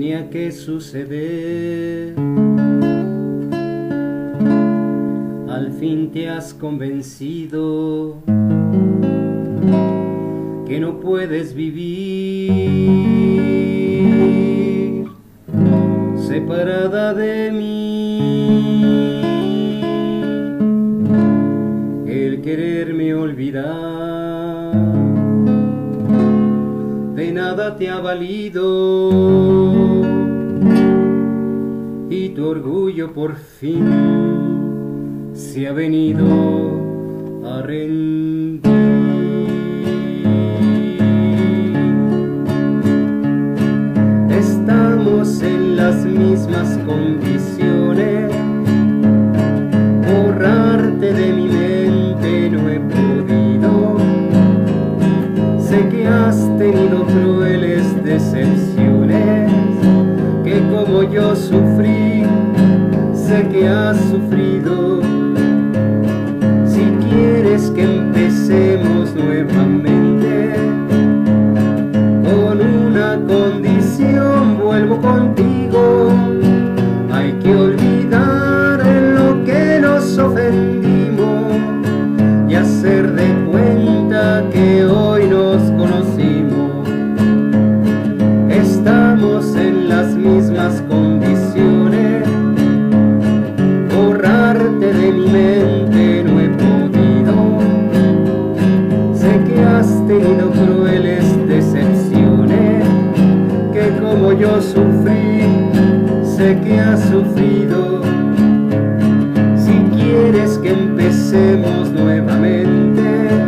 tenía que suceder. Al fin te has convencido que no puedes vivir separada de mí. El quererme olvidar de nada te ha valido, y tu orgullo por fin se ha venido a rendir. Estamos en las mismas condiciones, borrarte de mi mente no he podido. Sé que has tenido crueles decepciones, que como yo sufrí, sé que has sufrido. Si quieres que empecemos nuevamente, con una condición vuelvo contigo. Hay que olvidar lo que nos ofendimos y hacer de cuenta que hoy nos conocimos. Estamos en las mismas condiciones, borrarte de mi mente no he podido. Sé que has tenido crueles decepciones, que como yo sufrí, sé que has sufrido. Si quieres que empecemos nuevamente,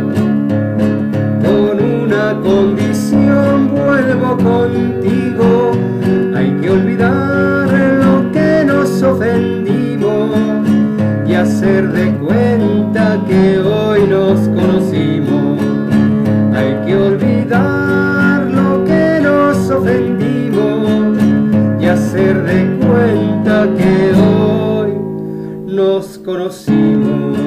con una condición vuelvo contigo. Hay que olvidar lo que nos ofendimos y hacer de cuenta que hoy nos conocimos. Hay que olvidar lo que nos ofendimos y hacer de cuenta que hoy nos conocimos.